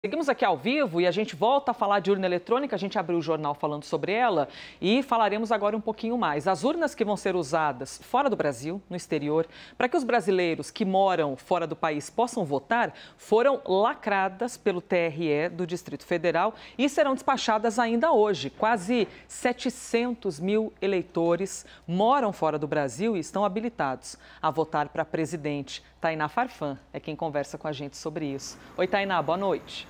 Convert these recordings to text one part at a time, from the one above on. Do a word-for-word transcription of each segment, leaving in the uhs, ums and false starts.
Seguimos aqui ao vivo e a gente volta a falar de urna eletrônica. A gente abriu o jornal falando sobre ela e falaremos agora um pouquinho mais. As urnas que vão ser usadas fora do Brasil, no exterior, para que os brasileiros que moram fora do país possam votar, foram lacradas pelo T R E do Distrito Federal e serão despachadas ainda hoje. Quase setecentos mil eleitores moram fora do Brasil e estão habilitados a votar para presidente. Tainá Farfan é quem conversa com a gente sobre isso. Oi, Tainá, boa noite.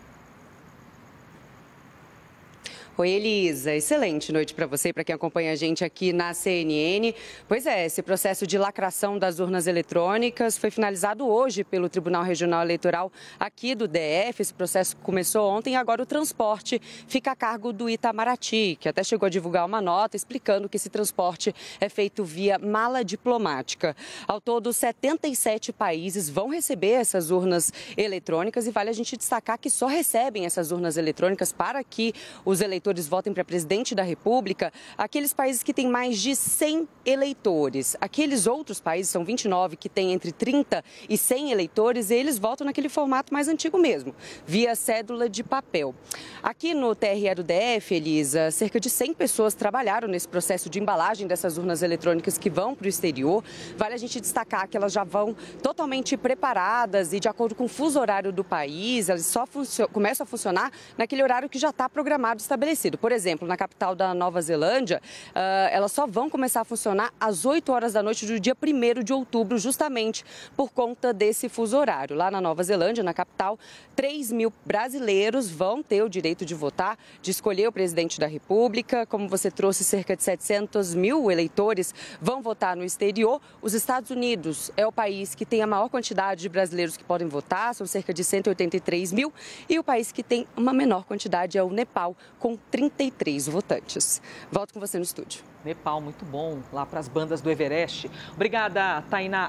Oi, Elisa. Excelente noite para você e para quem acompanha a gente aqui na C N N. Pois é, esse processo de lacração das urnas eletrônicas foi finalizado hoje pelo Tribunal Regional Eleitoral aqui do D F. Esse processo começou ontem e agora o transporte fica a cargo do Itamaraty, que até chegou a divulgar uma nota explicando que esse transporte é feito via mala diplomática. Ao todo, setenta e sete países vão receber essas urnas eletrônicas e vale a gente destacar que só recebem essas urnas eletrônicas para que os eleitores votem para presidente da República, aqueles países que têm mais de cem eleitores. Aqueles outros países, são vinte e nove, que têm entre trinta e cem eleitores, e eles votam naquele formato mais antigo mesmo, via cédula de papel. Aqui no T R E do D F, Elisa, cerca de cem pessoas trabalharam nesse processo de embalagem dessas urnas eletrônicas que vão para o exterior. Vale a gente destacar que elas já vão totalmente preparadas e de acordo com o fuso horário do país, elas só começam a funcionar naquele horário que já está programado, estabelecido. Por exemplo, na capital da Nova Zelândia, uh, elas só vão começar a funcionar às oito horas da noite do dia primeiro de outubro, justamente por conta desse fuso horário. Lá na Nova Zelândia, na capital, três mil brasileiros vão ter o direito de votar, de escolher o presidente da República. Como você trouxe, cerca de setecentos mil eleitores vão votar no exterior. Os Estados Unidos é o país que tem a maior quantidade de brasileiros que podem votar, são cerca de cento e oitenta e três mil. E o país que tem uma menor quantidade é o Nepal, com trinta e três votantes. Volto com você no estúdio. Nepal, muito bom, lá para as bandas do Everest. Obrigada, Tainá.